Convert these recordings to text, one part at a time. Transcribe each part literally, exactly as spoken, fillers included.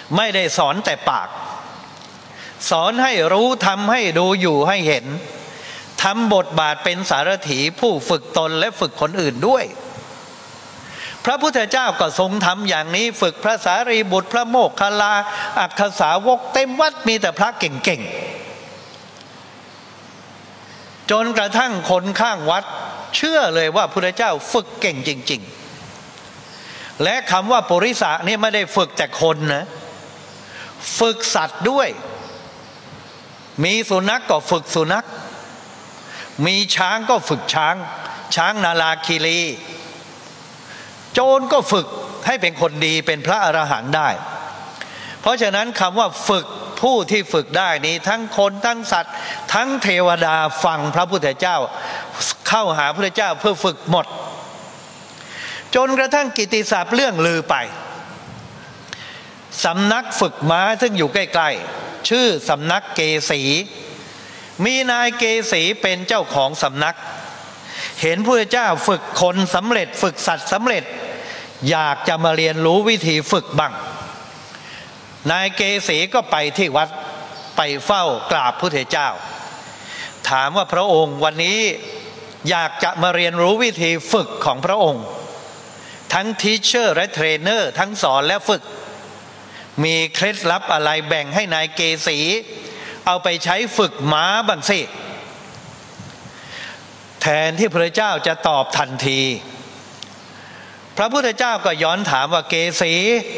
ไม่ได้สอนแต่ปากสอนให้รู้ทำให้ดูอยู่ให้เห็นทำบทบาทเป็นสารถีผู้ฝึกตนและฝึกคนอื่นด้วยพระพุทธเจ้าก็ทรงทำอย่างนี้ฝึกพระสารีบุตรพระโมคคัลลาอัคคสาวกเต็มวัดมีแต่พระเก่งๆจนกระทั่งคนข้างวัดเชื่อเลยว่าพระพุทธเจ้าฝึกเก่งจริงๆและคำว่าปุริสะนี่ไม่ได้ฝึกแต่คนนะฝึกสัตว์ด้วยมีสุนัข ก็ฝึกสุนัขมีช้างก็ฝึกช้างช้างนาลาคีรีโจรก็ฝึกให้เป็นคนดีเป็นพระอรหันต์ได้เพราะฉะนั้นคำว่าฝึกผู้ที่ฝึกได้นี้ทั้งคนทั้งสัตว์ทั้งเทวดาฟังพระพุทธเจ้าเข้าหาพระพุทธเจ้าเพื่อฝึกหมดจนกระทั่งกิตติศัพท์เรื่องลือไปสำนักฝึกม้าซึ่งอยู่ใกล้ๆชื่อสำนักเกษีมีนายเกษีเป็นเจ้าของสำนักเห็นพระพุทธเจ้าฝึกคนสำเร็จฝึกสัตว์สำเร็จอยากจะมาเรียนรู้วิธีฝึกบ้างนายเกษีก็ไปที่วัดไปเฝ้ากราบพระพุทธเจ้าถามว่าพระองค์วันนี้อยากจะมาเรียนรู้วิธีฝึกของพระองค์ทั้งทีเชอร์และเทรนเนอร์ทั้งสอนและฝึกมีเคล็ดลับอะไรแบ่งให้นายเกษีเอาไปใช้ฝึกม้าบ้างสิแทนที่พระเจ้าจะตอบทันทีพระพุทธเจ้าก็ย้อนถามว่าเกษี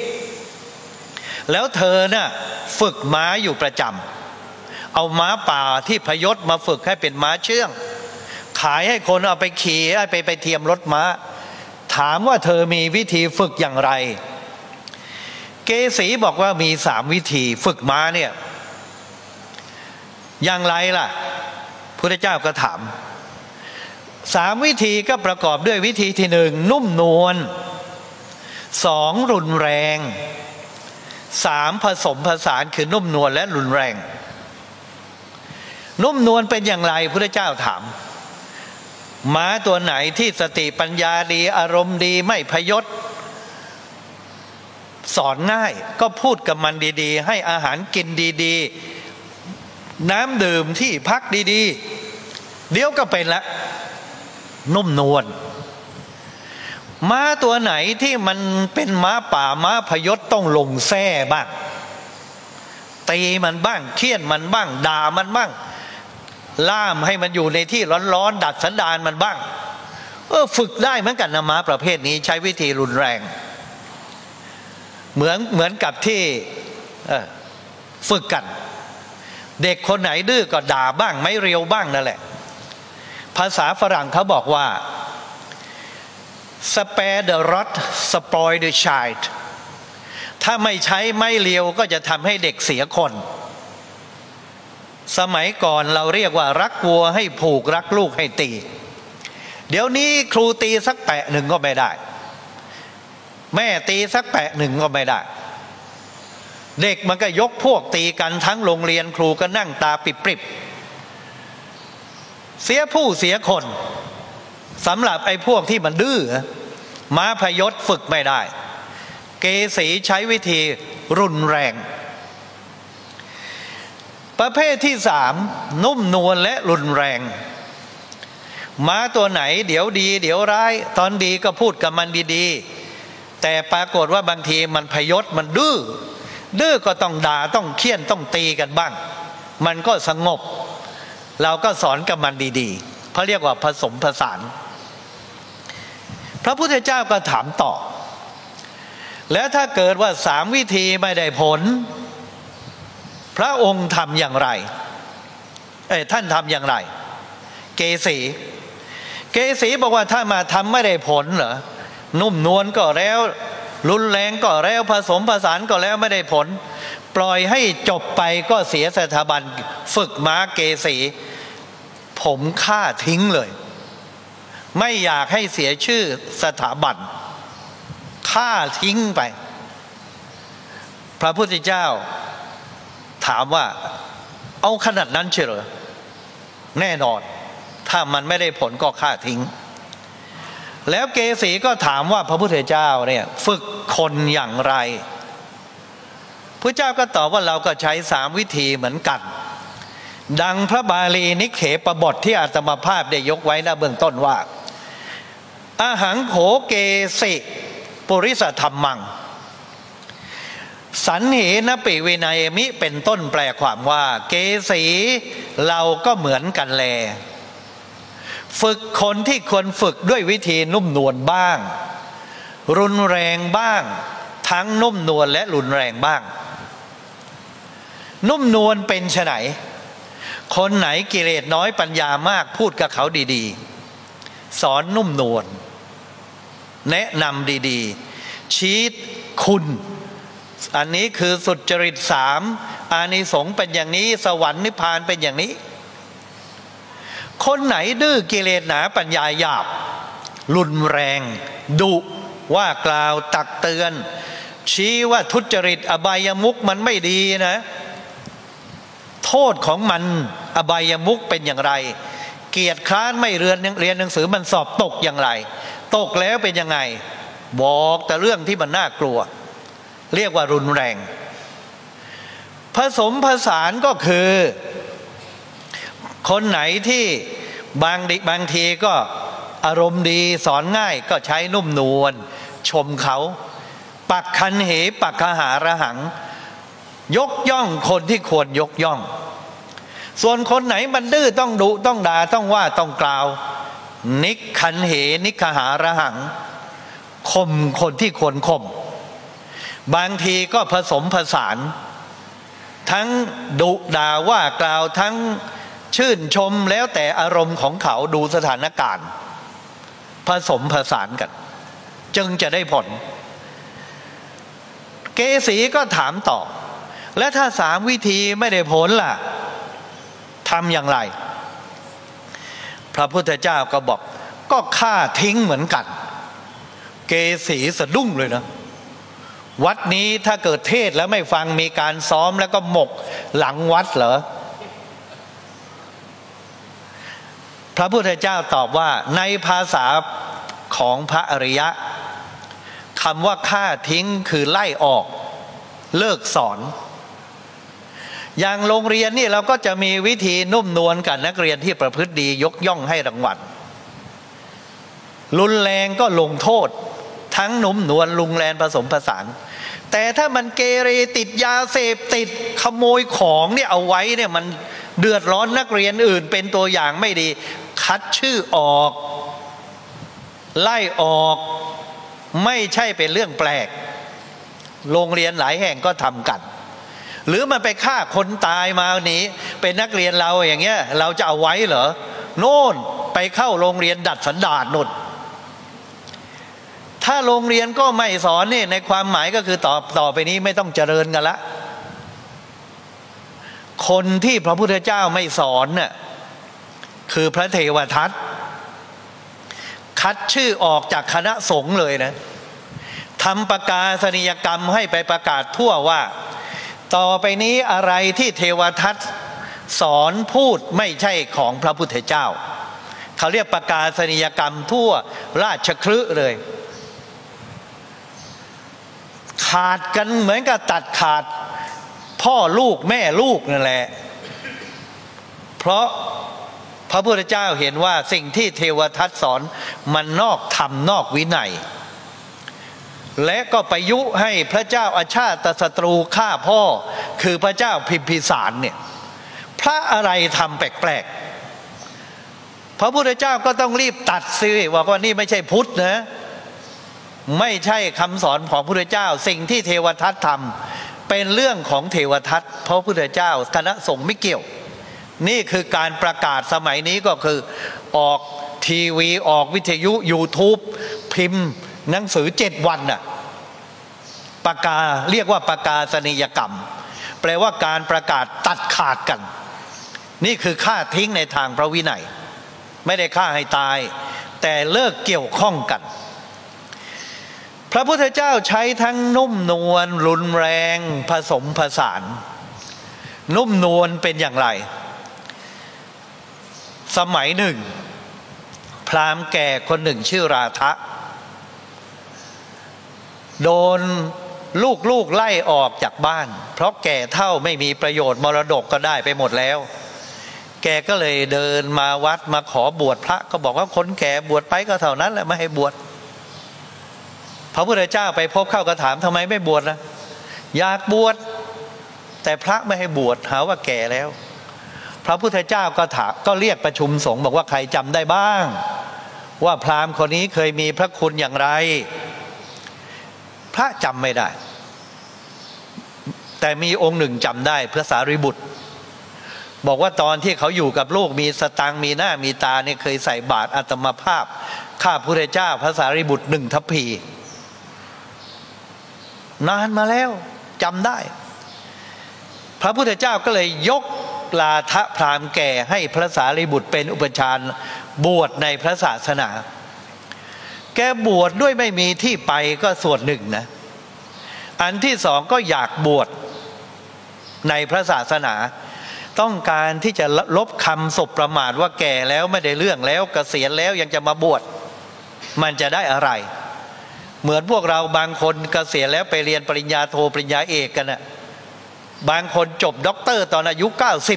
แล้วเธอน่ะฝึกม้าอยู่ประจำเอาม้าป่าที่พยศมาฝึกให้เป็นม้าเชื่องขายให้คนเอาไปขี่ไปไปเทียมรถม้าถามว่าเธอมีวิธีฝึกอย่างไรเกษีบอกว่ามีสามวิธีฝึกม้าเนี่ยอย่างไรล่ะพุทธเจ้าก็ถามสามวิธีก็ประกอบด้วยวิธีที่หนึ่งนุ่มนวลสองรุนแรงสามผสมผสานคือนุ่มนวลและรุนแรงนุ่มนวลเป็นอย่างไรพุทธเจ้าถามม้าตัวไหนที่สติปัญญาดีอารมณ์ดีไม่พยศสอนง่ายก็พูดกับมันดีๆให้อาหารกินดีๆน้ำดื่มที่พักดีๆเดี๋ยวก็เป็นละนุ่มนวลม้าตัวไหนที่มันเป็นม้าป่าม้าพยศต้องลงแส้บ้างตีมันบ้างเคี่ยนมันบ้างด่ามันบ้างล่ามให้มันอยู่ในที่ร้อนๆดัดสันดานมันบ้างเออฝึกได้เหมือนกันนะม้าประเภทนี้ใช้วิธีรุนแรงเหมือนเหมือนกับที่ฝึกกันเด็กคนไหนดื้อก็ด่าบ้างไม่เรียวบ้างนั่นแหละภาษาฝรั่งเขาบอกว่า spare the rod spoil the child ถ้าไม่ใช้ไม้เรียวก็จะทำให้เด็กเสียคนสมัยก่อนเราเรียกว่ารักวัวให้ผูกรักลูกให้ตีเดี๋ยวนี้ครูตีสักแปะหนึ่งก็ไม่ได้แม่ตีสักแปะหนึ่งก็ไม่ได้เด็กมันก็ยกพวกตีกันทั้งโรงเรียนครูก็นั่งตาปิบๆเสียผู้เสียคนสำหรับไอ้พวกที่มันดื้อม้าพยศฝึกไม่ได้เกษีใช้วิธีรุนแรงประเภทที่สามนุ่มนวลและรุนแรงม้าตัวไหนเดี๋ยวดีเดี๋ยวร้ายตอนดีก็พูดกับมันดีๆแต่ปรากฏว่าบางทีมันพยศมันดื้อดื้อก็ต้องด่าต้องเคี่ยนต้องตีกันบ้างมันก็สงบเราก็สอนกับมันดีๆเขาเรียกว่าผสมผสานพระพุทธเจ้าก็ถามต่อแล้วถ้าเกิดว่าสามวิธีไม่ได้ผลพระองค์ทำอย่างไรเอ้ยท่านทำอย่างไรเกษีเกษีบอกว่าถ้ามาทำไม่ได้ผลเหรอนุ่มนวลก็แล้วรุนแรงก็แล้วผสมผสานก็แล้วไม่ได้ผลปล่อยให้จบไปก็เสียสถาบันฝึกม้าเกษีผมฆ่าทิ้งเลยไม่อยากให้เสียชื่อสถาบันฆ่าทิ้งไปพระพุทธเจ้าถามว่าเอาขนาดนั้นเชียวเหรอแน่นอนถ้ามันไม่ได้ผลก็ฆ่าทิ้งแล้วเกษีก็ถามว่าพระพุทธเจ้าเนี่ยฝึกคนอย่างไรพระเจ้าก็ตอบว่าเราก็ใช้สามวิธีเหมือนกันดังพระบาลีนิเขปบทที่อาตมาภาพได้ยกไว้นะเบื้องต้นว่าอาหังโขเกสิปุริสธรรมังสันเหนปิวินัยมิเป็นต้นแปลความว่าเกสีเราก็เหมือนกันแลฝึกคนที่ควรฝึกด้วยวิธีนุ่มนวลบ้างรุนแรงบ้างทั้งนุ่มนวลและรุนแรงบ้างนุ่มนวลเป็นไฉนคนไหนกิเลสน้อยปัญญามากพูดกับเขาดีๆสอนนุ่มนวลแนะนำดีๆชี้คุณอันนี้คือสุจริตสามอานิสงส์เป็นอย่างนี้สวรรค์นิพพานเป็นอย่างนี้คนไหนดื้อกิเลสหนาปัญญาหยาบรุนแรงดุว่ากล่าวตักเตือนชี้ว่าทุจริตอบายมุขมันไม่ดีนะโทษของมันอบายมุขเป็นอย่างไรเกียรติคร้านไม่เรียนเรียนหนังสือมันสอบตกอย่างไรตกแล้วเป็นยังไงบอกแต่เรื่องที่มันน่ากลัวเรียกว่ารุนแรงผสมผสานก็คือคนไหนที่บางดิบางทีก็อารมณ์ดีสอนง่ายก็ใช้นุ่มนวลชมเขาปักคันเหปักขหาระหังยกย่องคนที่ควรยกย่องส่วนคนไหนมันดื้อต้องดุต้องด่าต้องว่าต้องกล่าวนิคันเหนิคหาระหังข่มคนที่ควรข่มบางทีก็ผสมผสานทั้งดุด่าว่ากล่าวทั้งชื่นชมแล้วแต่อารมณ์ของเขาดูสถานการณ์ผสมผสานกันจึงจะได้ผลเกสีก็ถามต่อและถ้าสามวิธีไม่ได้ผลล่ะทำอย่างไรพระพุทธเจ้าก็บอกก็ฆ่าทิ้งเหมือนกันเกสีสะดุ้งเลยนะวัดนี้ถ้าเกิดเทศแล้วไม่ฟังมีการซ้อมแล้วก็หมกหลังวัดเหรอพระพุทธเจ้าตอบว่าในภาษาของพระอริยะคำว่าฆ่าทิ้งคือไล่ออกเลิกสอนอย่างโรงเรียนนี่เราก็จะมีวิธีนุ่มนวลกับนักเรียนที่ประพฤติดียกย่องให้รางวัลรุนแรงก็ลงโทษทั้งนุ่มนวลลุงแรงผสมผสานแต่ถ้ามันเกเรติดยาเสพติดขโมยของเนี่ยเอาไว้เนี่ยมันเดือดร้อนนักเรียนอื่นเป็นตัวอย่างไม่ดีคัดชื่อออกไล่ออกไม่ใช่เป็นเรื่องแปลกโรงเรียนหลายแห่งก็ทำกันหรือมันไปฆ่าคนตายมาหนีเป็นนักเรียนเราอย่างเงี้ยเราจะเอาไว้เหรอโน่นไปเข้าโรงเรียนดัดสันดานนุ่นถ้าโรงเรียนก็ไม่สอนนี่ในความหมายก็คือต่อต่อไปนี้ไม่ต้องเจริญกันละคนที่พระพุทธเจ้าไม่สอนน่ะคือพระเทวทัตคัดชื่อออกจากคณะสงฆ์เลยนะทำประกาศนียกรรมให้ไปประกาศทั่วว่าต่อไปนี้อะไรที่เทวทัตสอนพูดไม่ใช่ของพระพุทธเจ้าเขาเรียกประกาศนียกรรมทั่วราชคฤห์เลยขาดกันเหมือนกับตัดขาดพ่อลูกแม่ลูกนั่นแหละเพราะพระพุทธเจ้าเห็นว่าสิ่งที่เทวทัตสอนมันนอกธรรมนอกวินัยและก็ไปยุให้พระเจ้าอาชาติศัตรูฆ่าพ่อคือพระเจ้าพิมพิสารเนี่ยพระอะไรทำแปลกๆพระพุทธเจ้าก็ต้องรีบตัดสิว่าว่านี่ไม่ใช่พุทธนะไม่ใช่คำสอนของพระพุทธเจ้าสิ่งที่เทวทัตทำเป็นเรื่องของเทวทัตพระพุทธเจ้าคณะสงฆ์ไม่เกี่ยวนี่คือการประกาศสมัยนี้ก็คือออกทีวีออกวิทยุ YouTube พิมพ์หนังสือเจ็ดวันน่ะประกาศเรียกว่าประกาศนียกรรมแปลว่าการประกาศตัดขาดกันนี่คือฆ่าทิ้งในทางพระวินัยไม่ได้ฆ่าให้ตายแต่เลิกเกี่ยวข้องกันพระพุทธเจ้าใช้ทั้งนุ่มนวลรุนแรงผสมผสานนุ่มนวลเป็นอย่างไรสมัยหนึ่งพราหมณ์แก่คนหนึ่งชื่อราทะโดนลูกๆไล่ออกจากบ้านเพราะแก่เท่าไม่มีประโยชน์มรดกก็ได้ไปหมดแล้วแกก็เลยเดินมาวัดมาขอบวชพระก็บอกว่าคนแก่บวชไปก็เท่านั้นแหละไม่ให้บวชพระพุทธเจ้าไปพบเข้าก็ถามทำไมไม่บวชล่ะอยากบวชแต่พระไม่ให้บวชหาว่าแก่แล้วพระพุทธเจ้าก็ถามก็เรียกประชุมสงฆ์บอกว่าใครจำได้บ้างว่าพราหมณ์คนนี้เคยมีพระคุณอย่างไรพระจำไม่ได้แต่มีองค์หนึ่งจำได้พระสารีบุตรบอกว่าตอนที่เขาอยู่กับลูกมีสตังมีหน้ามีตาเนี่ยเคยใส่บาตรอาตมาภาพข้าพระพุทธเจ้าพระสารีบุตรหนึ่งทัพพีนานมาแล้วจำได้พระพุทธเจ้าก็เลยยกลาทะพราหมณ์แก่ให้พระสารีบุตรเป็นอุปชฌาย์บวชในพระศาสนาแกบวชด้วยไม่มีที่ไปก็ส่วนหนึ่งนะอันที่สองก็อยากบวชในพระศาสนาต้องการที่จะลบคำสบประมาทว่าแก่แล้วไม่ได้เรื่องแล้วเกษียณแล้วยังจะมาบวชมันจะได้อะไรเหมือนพวกเราบางคนเกษียณแล้วไปเรียนปริญญาโทปริญญาเอกกันนะบางคนจบด็อกเตอร์ตอนอายุเก้าสิบ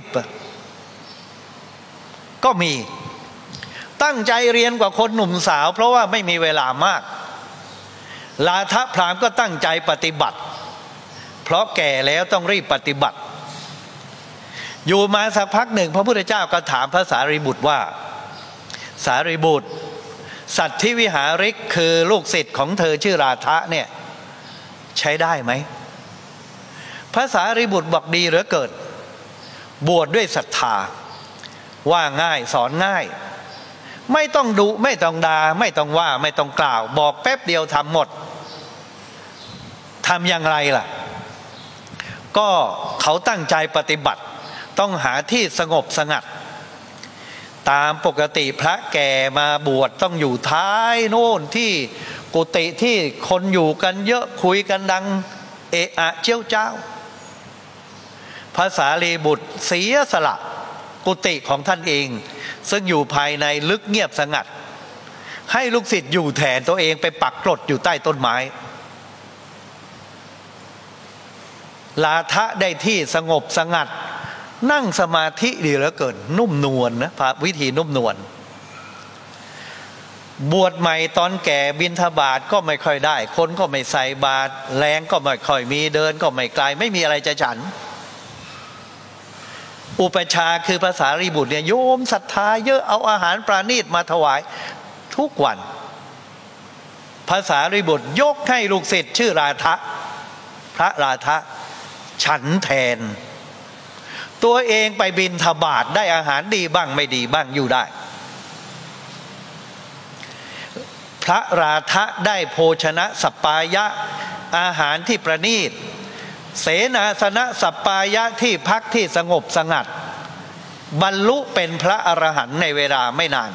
ก็มีตั้งใจเรียนกว่าคนหนุ่มสาวเพราะว่าไม่มีเวลามากลาทะพราหมณ์ก็ตั้งใจปฏิบัติเพราะแก่แล้วต้องรีบปฏิบัติอยู่มาสักพักหนึ่งพระพุทธเจ้าก็ถามพระสารีบุตรว่าสารีบุตรสัตว์ที่วิหาริกคือลูกศิษย์ของเธอชื่อราทะเนี่ยใช้ได้ไหมพระสารีบุตรบอกดีเหลือเกินบวชด้วยศรัทธาว่าง่ายสอนง่ายไม่ต้องดุไม่ต้องด่าไม่ต้องว่าไม่ต้องกล่าวบอกแป๊บเดียวทำหมดทำอย่างไรล่ะก็เขาตั้งใจปฏิบัติต้องหาที่สงบสงัดตามปกติพระแก่มาบวชต้องอยู่ท้ายโน่นที่กุฏิที่คนอยู่กันเยอะคุยกันดังเอะอะเจ้าเจ้าพระสารีบุตรเสียสละกุฏิของท่านเองซึ่งอยู่ภายในลึกเงียบสงัดให้ลูกศิษย์อยู่แทนตัวเองไปปักกรดอยู่ใต้ต้นไม้ลาทะได้ที่สงบสงัดนั่งสมาธิดีเหลือเกินนุ่มนวล นะพระวิธีนุ่มนวลบวชใหม่ตอนแก่บิณฑบาตก็ไม่ค่อยได้คนก็ไม่ใส่บาตรแรงก็ไม่ค่อยมีเดินก็ไม่ไกลไม่มีอะไรจะฉันอุปชาคือภาษารีบุตรเนี่ยโยมศรัทธาเยอะเอาอาหารปราณีตมาถวายทุกวันภาษารีบุตรยกให้ลูกศิษย์ชื่อราทะพระราทะฉันแทนตัวเองไปบิณฑบาตได้อาหารดีบ้างไม่ดีบ้างอยู่ได้พระราทะได้โภชนะสัปปายะอาหารที่ประณีตเสนาสนะสัปปายะที่พักที่สงบสงัดบรรลุเป็นพระอรหันต์ในเวลาไม่นาน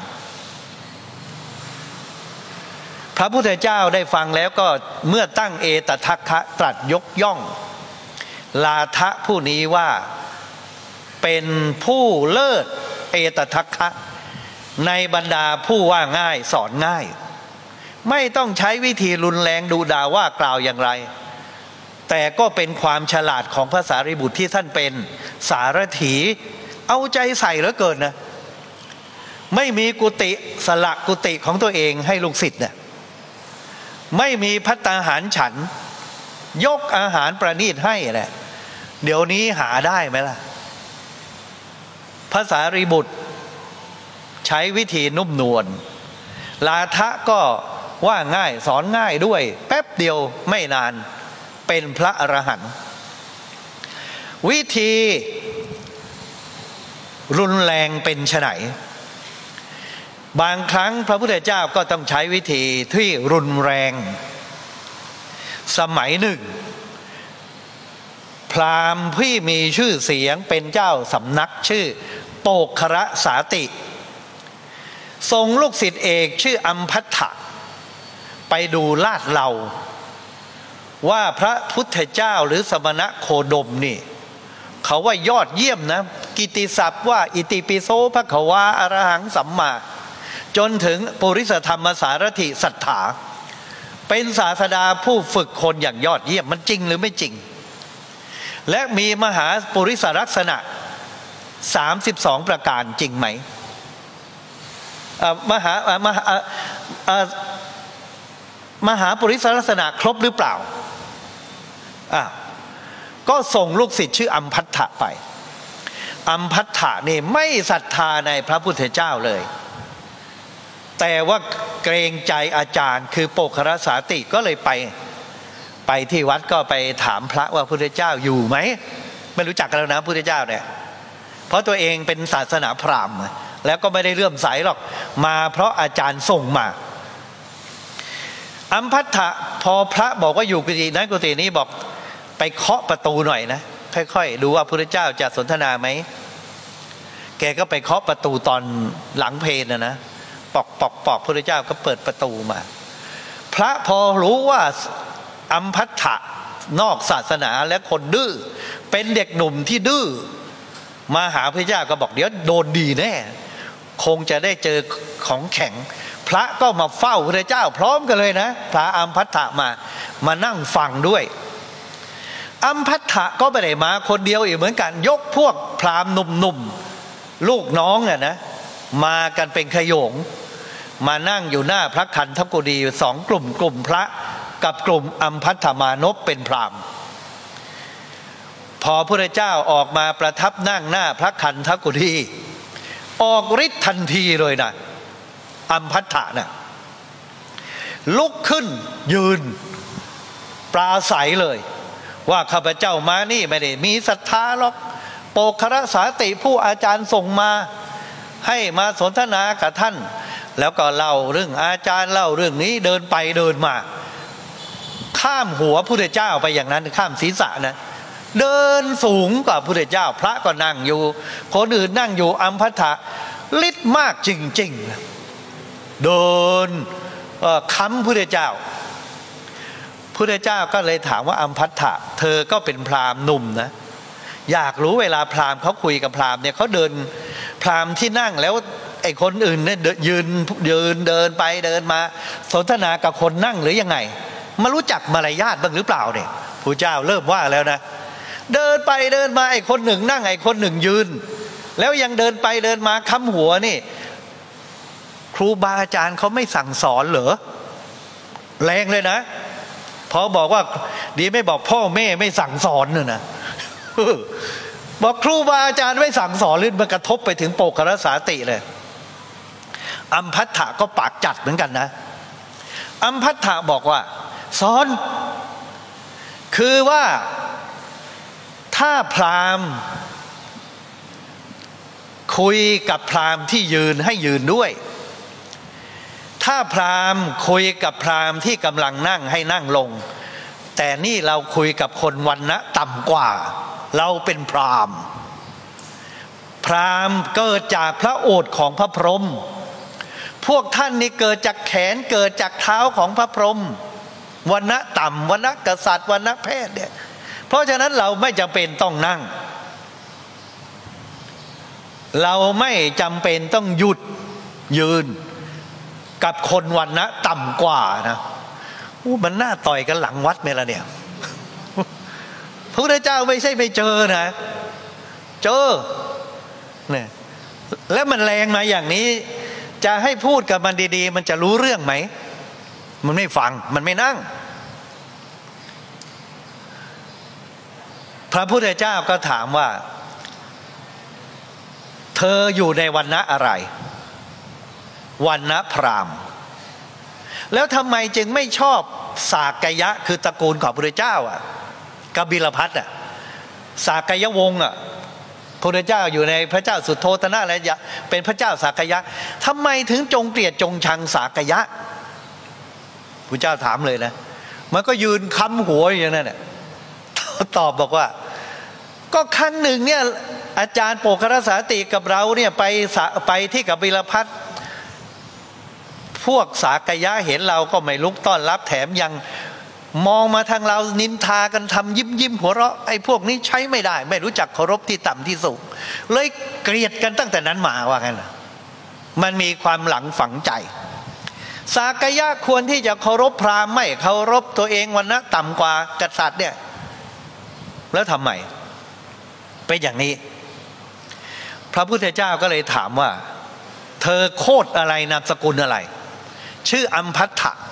พระพุทธเจ้าได้ฟังแล้วก็เมื่อตั้งเอตทัคคะตรัสยกย่องลาทะผู้นี้ว่าเป็นผู้เลิศเอตทัคคะในบรรดาผู้ว่าง่ายสอนง่ายไม่ต้องใช้วิธีรุนแรงดุด่าว่ากล่าวอย่างไรแต่ก็เป็นความฉลาดของพระสารีบุตรที่ท่านเป็นสารถีเอาใจใส่เหลือเกินนะไม่มีกุฏิสละกุฏิของตัวเองให้ลูกศิษย์เนี่ยไม่มีภัตตาหารฉันยกอาหารประณีตให้แหละเดี๋ยวนี้หาได้ไหมล่ะพระสารีบุตรใช้วิธีนุ่มนวลลาทะก็ว่าง่ายสอนง่ายด้วยแป๊บเดียวไม่นานเป็นพระอรหันต์วิธีรุนแรงเป็นไฉนบางครั้งพระพุทธเจ้าก็ต้องใช้วิธีที่รุนแรงสมัยหนึ่งพราหมณ์ที่มีชื่อเสียงเป็นเจ้าสำนักชื่อโปกขระสาติทรงลูกศิษย์เอกชื่ออัมพัทธะไปดูลาดเหลาว่าพระพุทธเจ้าหรือสมณะโคดมนี่เขาว่ายอดเยี่ยมนะกิตติศัพท์ว่าอิติปิโสภควาอรหังสัมมาจนถึงปุริสธรรมสารถิสัทธาเป็นศาสดาผู้ฝึกคนอย่างยอดเยี่ยมมันจริงหรือไม่จริงและมีมหาปุริสลักษณะสามสิบสองประการจริงไหมมหามหามหาปุริสลักษณะครบหรือเปล่าอ่ะก็ส่งลูกศิษย์ชื่ออัมพัทธะไปอัมพัทธะนี่ไม่ศรัทธาในพระพุทธเจ้าเลยแต่ว่าเกรงใจอาจารย์คือโปกขรสาติก็เลยไปไปที่วัดก็ไปถามพระว่าพระพุทธเจ้าอยู่ไหมไม่รู้จักกันแล้วนะพระพุทธเจ้าเนี่ยเพราะตัวเองเป็นศาสนาพราหมณ์แล้วก็ไม่ได้เลื่อมใสหรอกมาเพราะอาจารย์ส่งมาอัมพัทธะพอพระบอกว่าอยู่กุฏินั้นกุฏินี้บอกไปเคาะประตูหน่อยนะค่อยๆดูว่าพระพุทธเจ้าจะสนทนาไหมแกก็ไปเคาะประตูตอนหลังเพลนะนะปอกปอกปอกพระพุทธเจ้าก็เปิดประตูมาพระพอรู้ว่าอัมพัทธะนอกศาสนาและคนดื้อเป็นเด็กหนุ่มที่ดื้อมาหาพระเจ้าก็บอกเดี๋ยวโดนดีแน่คงจะได้เจอของแข็งพระก็มาเฝ้าพระเจ้าพร้อมกันเลยนะพระอัมพัทธะมามานั่งฟังด้วยอัมพัทธะก็ไม่ได้มาคนเดียวอีกเหมือนกันยกพวกพราหมณ์หนุ่มๆลูกน้องอ่ะนะมากันเป็นขโยงมานั่งอยู่หน้าพระคันธกุฎีสองกลุ่มกลุ่มพระกับกลุ่มอัมพัทธมานพเป็นพราหมณ์พอพระเจ้าออกมาประทับนั่งหน้าพระคันธกุฎีออกฤทธิ์ทันทีเลยนะอัมพัทธะนะลุกขึ้นยืนปราศัยเลยว่าข้าพเจ้ามานี่ไม่ได้มีศรัทธาหรอกโปกขรสาติผู้อาจารย์ส่งมาให้มาสนทนากับท่านแล้วก็เล่าเรื่องอาจารย์เล่าเรื่องนี้เดินไปเดินมาข้ามหัวพุทธเจ้าไปอย่างนั้นข้ามศีรษะนะเดินสูงกว่าพุทธเจ้าพระก็นั่งอยู่คนอื่นนั่งอยู่อัมพัทธะฤทธิ์มากจริงๆเดินค้ำพุทธเจ้าพุทธเจ้าก็เลยถามว่าอัมพัทธะเธอก็เป็นพราหมณ์หนุ่มนะอยากรู้เวลาพราหมณ์เขาคุยกับพราหมณ์เนี่ยเขาเดินพราหมณ์ที่นั่งแล้วไอ้คนอื่นเนี่ยยืนยืนเดินไปเดินมาสนทนากับคนนั่งหรือยังไงมารู้จักมารยาทบ้างหรือเปล่าเนี่ยพระเจ้าเริ่มว่าแล้วนะเดินไปเดินมาไอ้คนหนึ่งนั่งไอ้คนหนึ่งยืนแล้วยังเดินไปเดินมาค้ำหัวนี่ครูบาอาจารย์เขาไม่สั่งสอนเหรอแรงเลยนะพอบอกว่าดีไม่บอกพ่อแม่ไม่สั่งสอนเนี่ยนะบอกครูบาอาจารย์ไม่สั่งสอนเลยมันกระทบไปถึงโปกขรสาติเลยอัมพัทธะก็ปากจัดเหมือนกันนะอัมพัทธะบอกว่าสอนคือว่าถ้าพราหมณ์คุยกับพราหมณ์ที่ยืนให้ยืนด้วยถ้าพราหมณ์คุยกับพราหมณ์ที่กำลังนั่งให้นั่งลงแต่นี่เราคุยกับคนวรรณะต่ำกว่าเราเป็นพราหมณ์พราหมณ์เกิดจากพระโอษฐ์ของพระพรหมพวกท่านนี่เกิดจากแขนเกิดจากเท้าของพระพรหมวรรณะต่ำวรรณะกษัตริย์วรรณะแพทย์เนี่ยเพราะฉะนั้นเราไม่จำเป็นต้องนั่งเราไม่จำเป็นต้องหยุดยืนกับคนวรรณะต่ำกว่านะอู้มันน่าต่อยกันหลังวัดไหมล่ะเนี่ยพระพุทธเจ้าไม่ใช่ไม่เจอนะเจอเนี่ยแล้วมันแรงมาอย่างนี้จะให้พูดกับมันดีๆมันจะรู้เรื่องไหมมันไม่ฟังมันไม่นั่งพระพุทธเจ้าก็ถามว่าเธออยู่ในวรรณะอะไรวรรณะพราหมณ์แล้วทำไมจึงไม่ชอบสากยะคือตระกูลของพระพุทธเจ้าอ่ะกบิลพัสอ่ะสากยวงศ์อ่ะพระพุทธเจ้าอยู่ในพระเจ้าสุโธทนะและเป็นพระเจ้าสากยะทำไมถึงจงเกลียดจงชังสากยะพระเจ้าถามเลยนะมันก็ยืนค้ำหัวอย่างนั้นแหละตอบบอกว่าก็ครั้งหนึ่งเนี่ยอาจารย์โปกขรสาติกับเราเนี่ยไปไปที่กบิลพัสพวกสากยะเห็นเราก็ไม่ลุกต้อนรับแถมยังมองมาทางเรานินทากันทำยิ้มยิ้มหัวเราะไอ้พวกนี้ใช้ไม่ได้ไม่รู้จักเคารพที่ต่ำที่สูงเลยเกลียดกันตั้งแต่นั้นมาว่างั้นมันมีความหลังฝังใจสากยะควรที่จะเคารพพราหมณ์ไม่เคารพตัวเองวรรณะต่ำกว่ากษัตริย์เนี่ยแล้วทำไมเป็นอย่างนี้พระพุทธเจ้าก็เลยถามว่าเธอโคตรอะไรนามสกุลอะไรชื่ออัมพัทธะ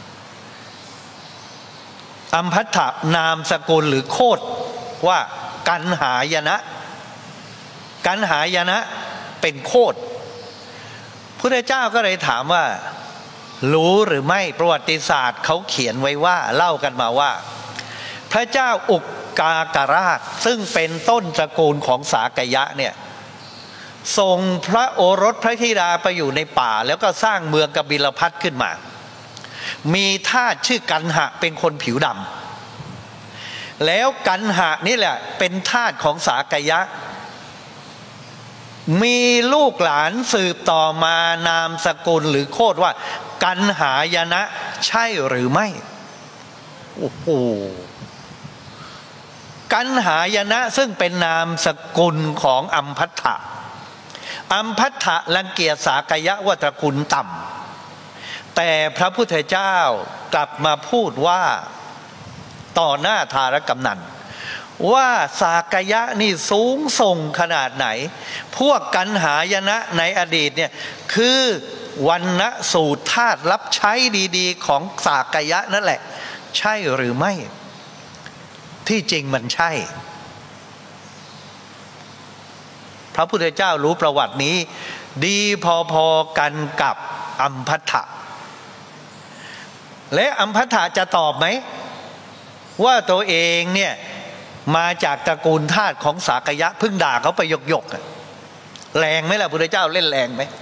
อัมพัทธะนามสกุลหรือโคตรว่ากันหายนะกันหายนะเป็นโคตรพุทธเจ้าก็เลยถามว่ารู้หรือไม่ประวัติศาสตร์เขาเขียนไว้ว่าเล่ากันมาว่าพระเจ้าอุกกากราชซึ่งเป็นต้นตระกูลของสากยะเนี่ยส่งพระโอรสพระธิดาไปอยู่ในป่าแล้วก็สร้างเมืองกบิลพัสขึ้นมามีทาสชื่อกันหะเป็นคนผิวดำแล้วกันหะนี่แหละเป็นทาสของสากยะมีลูกหลานสืบต่อมานามสกุลหรือโคตรว่ากันหายนะใช่หรือไม่โอ้โหกันหายนะซึ่งเป็นนามสกุลของอัมพัทธะอัมพัทธะรังเกียจสากยะว่าตระกูลต่ำแต่พระพุทธเจ้ากลับมาพูดว่าต่อหน้าทารกำนันว่าสากยะนี่สูงส่งขนาดไหนพวกกันหายนะในอดีตเนี่ยคือวรรณสูตรทาสรับใช้ดีๆของสากยะนั่นแหละใช่หรือไม่ที่จริงมันใช่พระพุทธเจ้ารู้ประวัตินี้ดีพอๆกันกับอัมพัทธะและอัมพัทธะจะตอบไหมว่าตัวเองเนี่ยมาจากตระกูลทาสของสากยะเพิ่งด่าเขาไปหยกๆแรงไหมล่ะพุทธเจ้าเล่นแรงไหม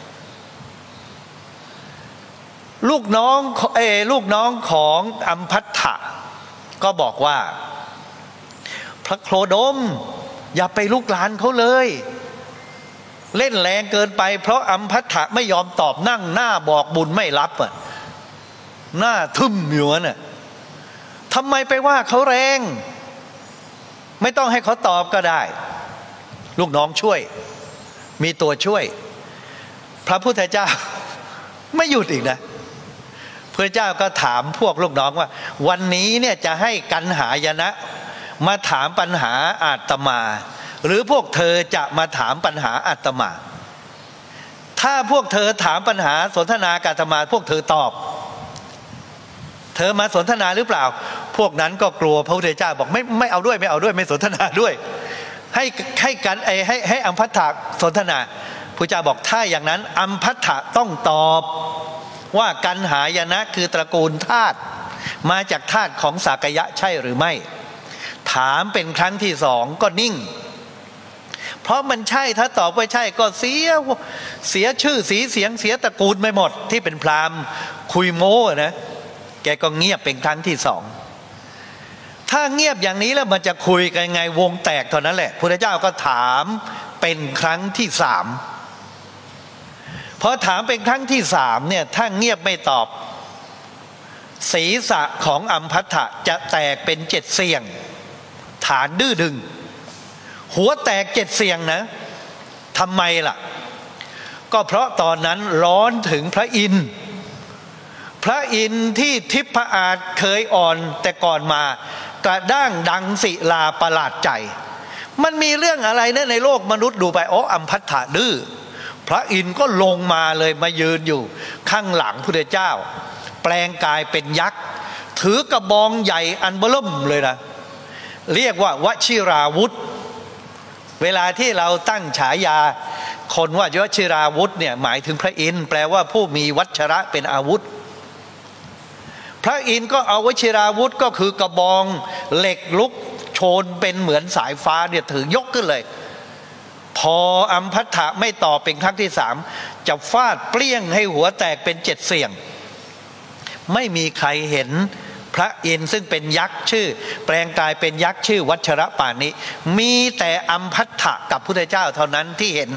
ลูกน้องเอลูกน้องของอัมพัทธะก็บอกว่าพระโคดมอย่าไปลุกลานเขาเลยเล่นแรงเกินไปเพราะอัมพัทธะไม่ยอมตอบนั่งหน้าบอกบุญไม่รับอ่ะหน้าทึ่มอยู่น่ะทำไมไปว่าเขาแรงไม่ต้องให้เขาตอบก็ได้ลูกน้องช่วยมีตัวช่วยพระพุทธเจ้าไม่หยุดอีกนะพระเจ้าก็ถามพวกลูกน้องว่าวันนี้เนี่ยจะให้กันหายนะมาถามปัญหาอาตมาหรือพวกเธอจะมาถามปัญหาอาตมาถ้าพวกเธอถามปัญหาสนทนากับอาตมาพวกเธอตอบเธอมาสนทนาหรือเปล่าพวกนั้นก็กลัวพระพุทธเจ้าบอกไม่ไม่เอาด้วยไม่เอาด้วยไม่สนทนาด้วยให้ให้กันไอให้ให้อัมพัทธะสนทนาพระเจ้าบอกถ้าอย่างนั้นอัมพัทธะต้องตอบว่ากันหายนะคือตระกูลทาสมาจากทาสของสากยะใช่หรือไม่ถามเป็นครั้งที่สองก็นิ่งเพราะมันใช่ถ้าตอบว่าใช่ก็เสียเสียชื่อสีเสียงเสียตระกูลไม่หมดที่เป็นพราหมณ์คุยโม้นะแกก็เงียบเป็นครั้งที่สองถ้าเงียบอย่างนี้แล้วมันจะคุยกันไงวงแตกเท่านั้นแหละพระเจ้าก็ถามเป็นครั้งที่สามพอถามเป็นครั้งที่สามเนี่ยถ้าเงียบไม่ตอบศีรษะของอัมพัทธะจะแตกเป็นเจ็ดเสียงฐานดื้อดึงหัวแตกเจ็ดเสียงนะทำไมล่ะก็เพราะตอนนั้นร้อนถึงพระอินทร์พระอินทร์ที่ทิพอาจเคยอ่อนแต่ก่อนมากระด้างดังศิลาประหลาดใจมันมีเรื่องอะไรเนี่ยในโลกมนุษย์ดูไปอ๋ออัมพัทธะดื้อพระอินทร์ก็ลงมาเลยมายืนอยู่ข้างหลังพุทธเจ้าแปลงกายเป็นยักษ์ถือกระบองใหญ่อันเบิ่มเลยนะเรียกว่าวชิราวุธเวลาที่เราตั้งฉายาคนว่าวชิราวุธเนี่ยหมายถึงพระอินทร์แปลว่าผู้มีวัชระเป็นอาวุธพระอินทร์ก็เอาวชิราวุธก็คือกระบองเหล็กลุกโชนเป็นเหมือนสายฟ้าเนี่ยถือยกขึ้นเลยพออัมพัทธะไม่ตอบเป็นครั้งที่สามจะฟาดเปรี้ยงให้หัวแตกเป็นเจ็ดเสียงไม่มีใครเห็นพระอินทร์ซึ่งเป็นยักษ์ชื่อแปลงกายเป็นยักษ์ชื่อวัชระปานิมีแต่อัมพัทธะกับพุทธเจ้าเท่านั้นที่เห็น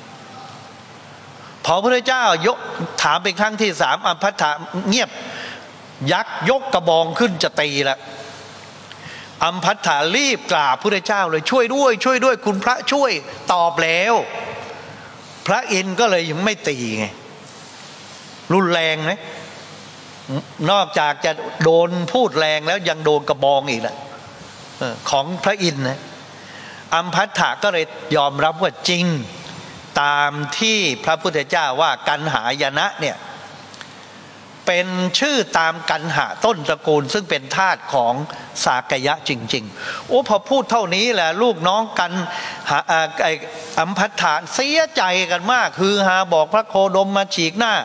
พอพระเจ้ายกถามเป็นครั้งที่สามอัมพัทธะเงียบยักษ์ยกกระบองขึ้นจะตีละอัมพัทธะรีบกราบพระเจ้าเลยช่วยด้วยช่วยด้วยคุณพระช่วยตอบแล้วพระอินทร์ก็เลยยังไม่ตีไงรุนแรงนะนอกจากจะโดนพูดแรงแล้วยังโดนกระบองอีกนะของพระอินทร์นะอัมพัทธะก็เลยยอมรับว่าจริงตามที่พระพุทธเจ้าว่ากันหายนะเนี่ยเป็นชื่อตามกันหาต้นตระกูลซึ่งเป็นทาสของสากยะจริงๆโอ้พอพูดเท่านี้แหละลูกน้องกันหาไออัมพัทธะเสียใจกันมากคือหาบอกพระโคดมมาฉีกหน้า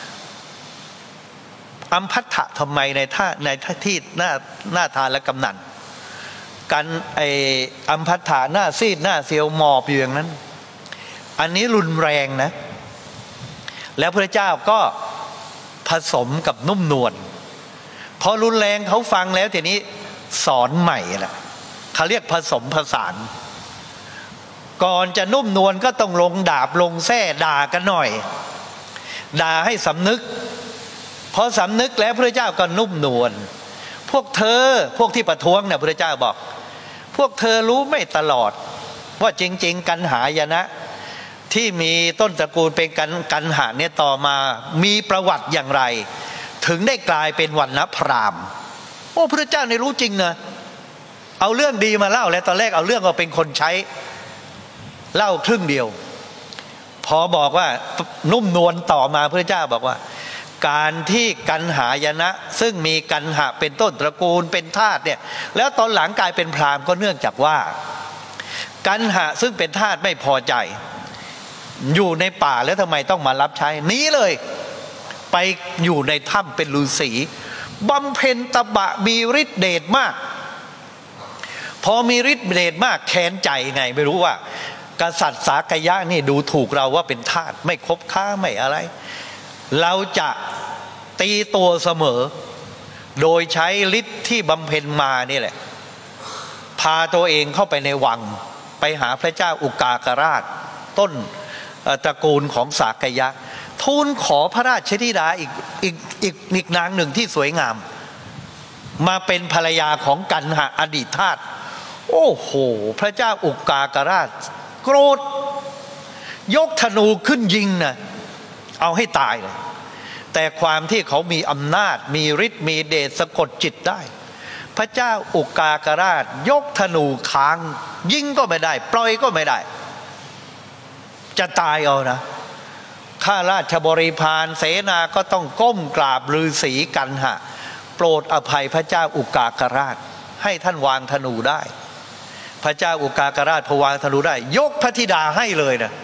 อัมพัทธะทำไมในท่าในท่าที่หน้าหน้าทานและกำนันกันไออัมพัทธะหน้าซีดหน้าเสียวหมอบอยู่อย่างนั้นอันนี้รุนแรงนะแล้วพระเจ้าก็ผสมกับนุ่มนวลพอรุนแรงเขาฟังแล้วทีนี้สอนใหม่ละเขาเรียกผสมผสานก่อนจะนุ่มนวลก็ต้องลงดาบลงแส้ด่ากันหน่อยด่าให้สำนึกพอสำนึกแล้วพระเจ้าก็นุ่มนวลพวกเธอพวกที่ประท้วงเนี่ยพระเจ้าบอกพวกเธอรู้ไม่ตลอดว่าจริงๆกันหายนะที่มีต้นตระกูลเป็นกันกันหาเนี่ยต่อมามีประวัติอย่างไรถึงได้กลายเป็นวรรณพราหมณ์โอ้พระเจ้าในรู้จริงนะเอาเรื่องดีมาเล่าแล้วตอนแรกเอาเรื่องเราเป็นคนใช้เล่าครึ่งเดียวพอบอกว่านุ่มนวลต่อมาพระเจ้าบอกว่าการที่กันหายนะซึ่งมีกันหาเป็นต้นตระกูลเป็นทาสเนี่ยแล้วตอนหลังกลายเป็นพราหมณ์ก็เนื่องจากว่ากันหาซึ่งเป็นทาสไม่พอใจอยู่ในป่าแล้วทำไมต้องมารับใช้หนีเลยไปอยู่ในถ้ำเป็นฤาษีบำเพ็ญตบะมีฤทธิ์เดชมากพอมีฤทธิ์เดชมากแค้นใจไงไม่รู้ว่ากษัตริย์สากยะนี่ดูถูกเราว่าเป็นทาสไม่คบค้าไม่อะไรเราจะตีตัวเสมอโดยใช้ฤทธิ์ที่บำเพ็ญมานี่แหละพาตัวเองเข้าไปในวังไปหาพระเจ้าอุกากราชต้นตระกูลของสากยะทูลขอพระราชธิดาอีกอีกอีกอีกนางหนึ่งที่สวยงามมาเป็นภรรยาของกันหาอดีตทาสโอ้โหพระเจ้าอุกากราชโกรธยกธนูขึ้นยิงนะเอาให้ตายเลยแต่ความที่เขามีอำนาจมีฤทธิ์มีเดชสะกดจิตได้พระเจ้าอุกากราชยกธนูค้างยิงก็ไม่ได้ปล่อยก็ไม่ได้จะตายเอานะข้าราชบริพารเสนาก็ต้องก้มกราบฤาษีกันหะโปรดอภัยพระเจ้าอุกากราชให้ท่านวางธนูได้พระเจ้าอุกากราชพอวางธนูได้ยกพระธิดาให้เลยนะ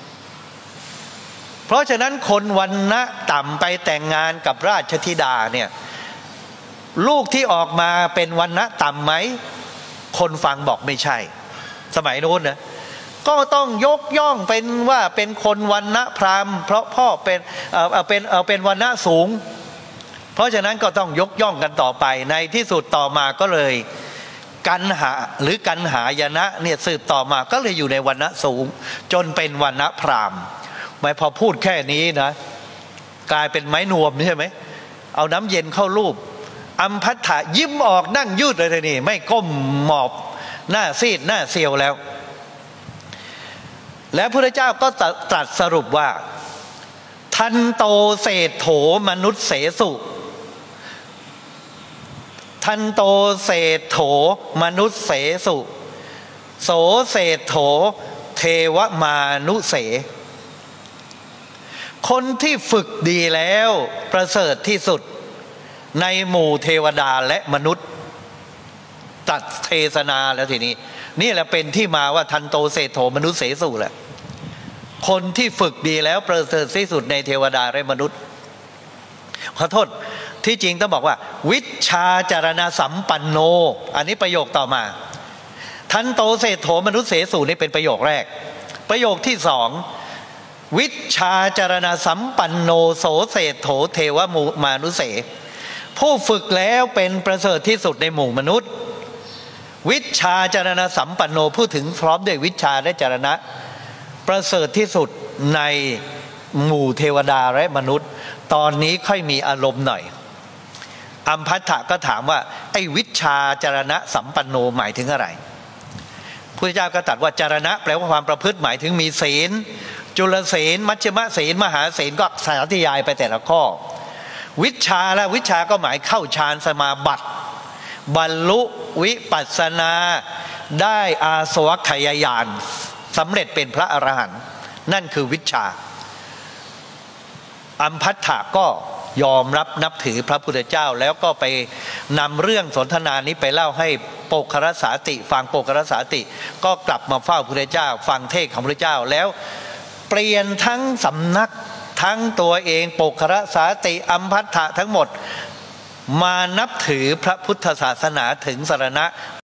เพราะฉะนั้นคนวรรณะต่ำไปแต่งงานกับราชธิดาเนี่ยลูกที่ออกมาเป็นวรรณะต่ำไหมคนฟังบอกไม่ใช่สมัยโน้นนะก็ต้องยกย่องเป็นว่าเป็นคนวรรณะพราหมณ์เพราะพ่อเป็นเอ่อเป็นเอ่อเป็นวรรณะสูงเพราะฉะนั้นก็ต้องยกย่องกันต่อไปในที่สุดต่อมาก็เลยกันหาหรือกันหายนะเนี่ยสืบต่อมาก็เลยอยู่ในวรรณะสูงจนเป็นวรรณะพราหมณ์ไม่พอพูดแค่นี้นะกลายเป็นไม้นวมใช่ไหมเอาน้ำเย็นเข้ารูปอัมพัทธะยิ้มออกนั่งยืดเลยทีนี้ไม่ก้มหมอบหน้าซีดหน้าเซียวแล้วและพระเจ้าก็ตรัสสรุปว่าทันโตเศธโถมนุษย์เสสุทันโตเศธโถมนุษย์เสสุโสเศธโถเทวมานุเสคนที่ฝึกดีแล้วประเสริฐที่สุดในหมู่เทวดาและมนุษย์ตัดเทศนาแล้วทีนี้นี่แหละเป็นที่มาว่าทันโตเศธโถมนุษย์เสสุแหละคนที่ฝึกดีแล้วประเสริฐที่สุดในเทวดาและมนุษย์ขอโทษที่จริงต้องบอกว่าวิชชาจารณสัมปันโนอันนี้ประโยคต่อมาทันโตเศธโถมนุษย์เสสุนี่เป็นประโยคแรกประโยคที่สองวิชชาจารณสัมปันโนโสเศธโถเทวมานุเสผู้ฝึกแล้วเป็นประเสริฐที่สุดในหมู่มนุษย์วิชาจารณสัมปันโนพูดถึงพร้อมด้วยวิชาและจารณะประเสริฐที่สุดในหมู่เทวดาและมนุษย์ตอนนี้ค่อยมีอารมณ์หน่อยอัมพัทธะก็ถามว่าไอ้วิชาจารณะสัมปันโนหมายถึงอะไรพระเจ้าก็ตรัสว่าจารณะแปลว่าความประพฤติหมายถึงมีศีลจุลศีลมัชฌิมศีลมหาศีลก็สาธยายไปแต่ละข้อวิชาและวิชาก็หมายเข้าฌานสมาบัติบรรลุวิปัสสนาได้อาสวัคยายานสำเร็จเป็นพระอรหันต์นั่นคือวิชาอัมพัทธะก็ยอมรับนับถือพระพุทธเจ้าแล้วก็ไปนำเรื่องสนทนานี้ไปเล่าให้โปกครสาติฟังโปกครสาติก็กลับมาเฝ้าพระพุทธเจ้าฟังเทศน์ของพระพุทธเจ้าแล้วเปลี่ยนทั้งสำนักทั้งตัวเองโปกครสาติอัมพัทธะทั้งหมดมานับถือพระพุทธศาสนาถึงสรณะ